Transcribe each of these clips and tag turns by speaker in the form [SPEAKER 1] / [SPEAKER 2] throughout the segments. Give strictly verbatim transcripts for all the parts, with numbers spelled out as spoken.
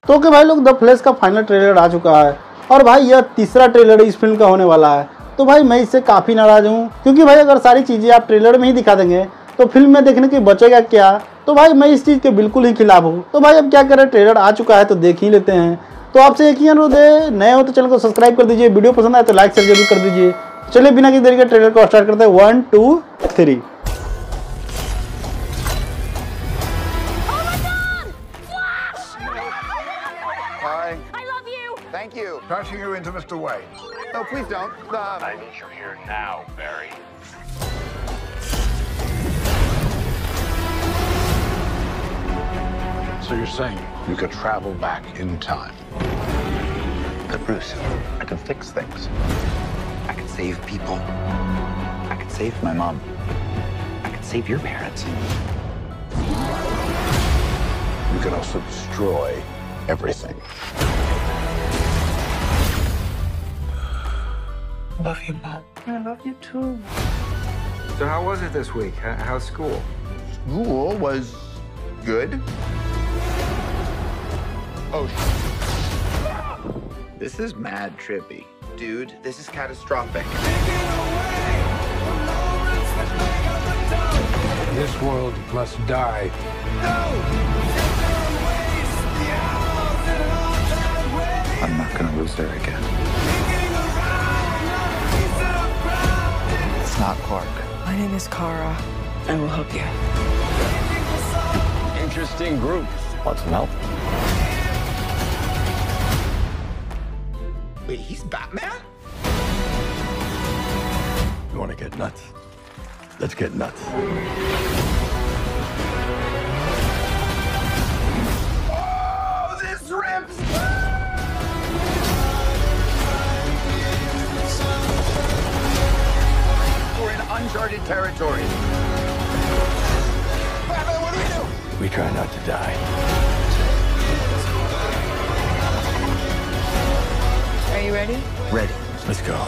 [SPEAKER 1] तो कि भाई लोग द फ्लैश का फाइनल ट्रेलर आ चुका है और भाई यह तीसरा ट्रेलर इस फिल्म का होने वाला है। तो भाई मैं इससे काफ़ी नाराज़ हूँ, क्योंकि भाई अगर सारी चीज़ें आप ट्रेलर में ही दिखा देंगे तो फिल्म में देखने की बचेगा क्या। तो भाई मैं इस चीज़ के बिल्कुल ही खिलाफ हूँ। तो भाई अब क्या करें, ट्रेलर आ चुका है तो देख ही लेते हैं। तो आपसे एक ही अनुरोध है, नए हो तो चैनल को सब्सक्राइब कर दीजिए, वीडियो पसंद आए तो लाइक शेयर जरूर कर दीजिए। चलिए बिना किसी देरी के ट्रेलर को स्टार्ट करते हैं। One two three.
[SPEAKER 2] Thank you. Passing you into Mister Wayne. No, please don't. Uh,
[SPEAKER 3] I need you here now, Barry.
[SPEAKER 2] so you're saying you could travel back in time?
[SPEAKER 4] But Bruce, I can fix things. I can save people. I can save my mom. I can save your parents.
[SPEAKER 2] You can also destroy everything.
[SPEAKER 4] I love you, Mom.
[SPEAKER 5] I love you too. So how was it this week? How, how's school?
[SPEAKER 2] School was good. Oh,
[SPEAKER 4] This is mad trippy. Dude, this is catastrophic.
[SPEAKER 2] this world must die.
[SPEAKER 4] I'm not gonna lose her again. It's not Clark.
[SPEAKER 6] My name is Kara. I will help you.
[SPEAKER 3] Interesting group.
[SPEAKER 4] Want some help?
[SPEAKER 2] Wait, he's Batman?
[SPEAKER 7] You want to get nuts? Let's get nuts.
[SPEAKER 2] Oh, this rips! We're in uncharted territory. Batman, what do we do?
[SPEAKER 7] We try not to die.
[SPEAKER 6] Are you ready?
[SPEAKER 4] Ready.
[SPEAKER 7] Let's go.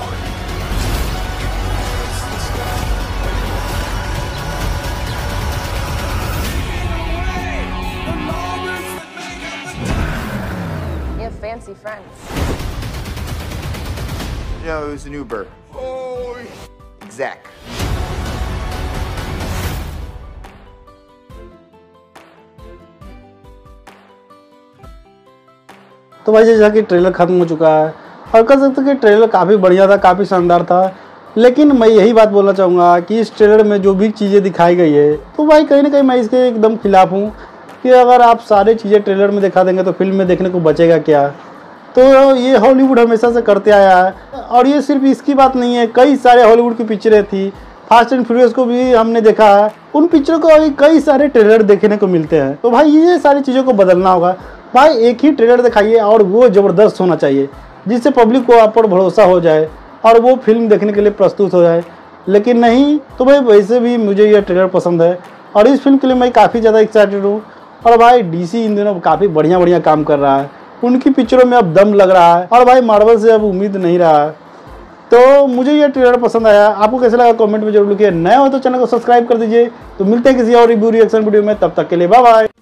[SPEAKER 8] You have fancy friends.
[SPEAKER 2] You know who's an Uber? Oh, Zach.
[SPEAKER 1] तो भाई जैसा कि trailer खत्म हो चुका है और कह सकते कि ट्रेलर काफ़ी बढ़िया था, काफ़ी शानदार था। लेकिन मैं यही बात बोलना चाहूँगा कि इस ट्रेलर में जो भी चीज़ें दिखाई गई है तो भाई कहीं ना कहीं मैं इसके एकदम खिलाफ हूँ कि अगर आप सारी चीज़ें ट्रेलर में दिखा देंगे तो फिल्म में देखने को बचेगा क्या। तो ये हॉलीवुड हमेशा से करते आया है और ये सिर्फ इसकी बात नहीं है, कई सारे हॉलीवुड की पिक्चरें थी। फास्ट एंड फ्यूरियस को भी हमने देखा है, उन पिक्चरों को अभी कई सारे ट्रेलर देखने को मिलते हैं। तो भाई ये सारी चीज़ों को बदलना होगा। भाई एक ही ट्रेलर दिखाइए और वो ज़बरदस्त होना चाहिए जिससे पब्लिक को आप पर भरोसा हो जाए और वो फिल्म देखने के लिए प्रस्तुत हो जाए। लेकिन नहीं, तो भाई वैसे भी मुझे ये ट्रेलर पसंद है और इस फिल्म के लिए मैं काफ़ी ज़्यादा एक्साइटेड हूँ। और भाई डीसी इन दिनों काफ़ी बढ़िया बढ़िया काम कर रहा है, उनकी पिक्चरों में अब दम लग रहा है और भाई मार्वल से अब उम्मीद नहीं रहा है। तो मुझे ये ट्रेलर पसंद आया। आपको कैसा लगा कमेंट में जरूर लिखिए। नए हो तो चैनल को सब्सक्राइब कर दीजिए। तो मिलते हैं किसी और रिव्यू रिएक्शन वीडियो में, तब तक के लिए बाय बाय।